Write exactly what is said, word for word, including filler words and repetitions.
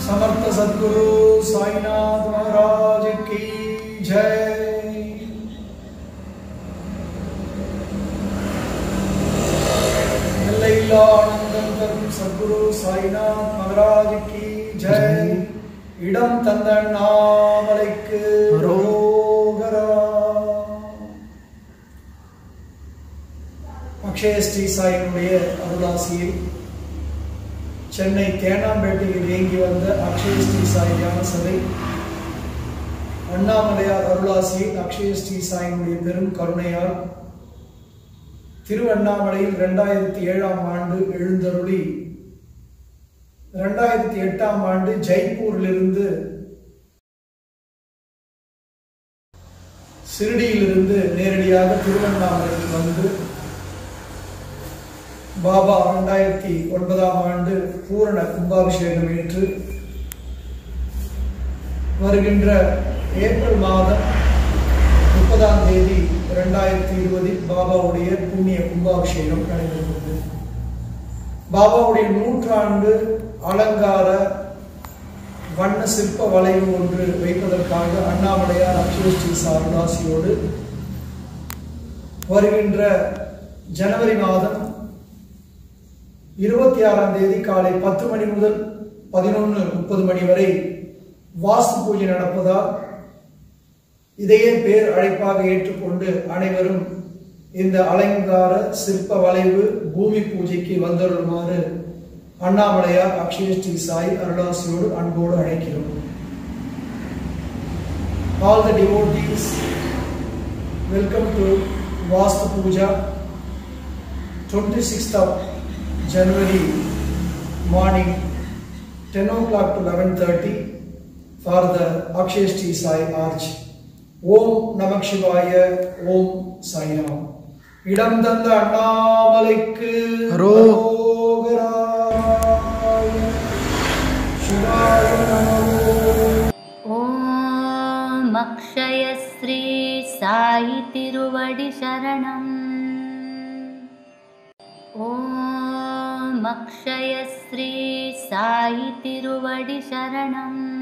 समर्थ सद्गुरु साईनाथ महाराज की जय। एल्लैयिल्ला आनंदम तरुण सद्गुरु साईनाथ महाराज की जय। इडम तंद अण्णामलैक्कु अरोगरा। अक्षय श्री साईनुடைய அருளாசியில் சென்னை தேனாம்பேட்டையில் இயங்கி வந்த அக்ஷய ஸ்ரீ சாய் ஞான சபை அண்ணாமலையார் அருளாசியில் அக்ஷய ஸ்ரீ சாயினுடைய பெரும் கருணையால் திருவண்ணாமலையில் இரண்டாயிரத்தி ஏழாம் ஆண்டு எழுந்தருளி இரண்டாயிரத்தி எட்டாம் ஆண்டு ஜெய்ப்பூரிலிருந்து சிறுடியிலிருந்து நேரடியாக திருவண்ணாமலைக்கு வந்து பாபா இரண்டாயிரத்தி ஒன்பதாம் ஆண்டு பூரண கும்பாபிஷேகம் ஏற்று வருகின்ற ஏப்ரல் மாதம் முப்பதாம் தேதி இரண்டாயிரத்தி இருபதில் பாபாவுடைய புண்ணிய கும்பாபிஷேகம் நடைபெறுகிறது. பாபாவுடைய நூற்றாண்டு அலங்கார வண்ண சிற்ப வளைவு ஒன்று வைப்பதற்காக அண்ணாமலையார் அக்ஷய ஸ்ரீ சாருதாசியோடு வருகின்ற ஜனவரி மாதம் இருபத்தி ஆறாம் தேதி காலை பத்து மணி முதல் பதினொன்று முப்பது மணி வரை வாஸ்து பூஜை நடப்பதால் இதையே பேர் அழைப்பாக ஏற்றுக்கொண்டு அனைவரும் இந்த அலங்கார சிற்ப வளைவு பூமி பூஜைக்கு வந்தருளுமாறு அண்ணாமலையார் அக்ஷய ஸ்ரீ சாய் அருளாசியோடு அன்போடு அழைக்கிறோம். All the devotees, welcome to Vastu Puja, twenty-sixth of January morning, ten o'clock to eleven thirty for the Akshaya Shri Sai Arch. Om Namak Shivaya, Om Sainam. Idam Tanda Annamalaikku Arogara. Shivaya Namo. Om Akshaya Shri Sai Tiruvadi Sharanam. Om Akshaya Shri Sai Tiruvadi Sharanam.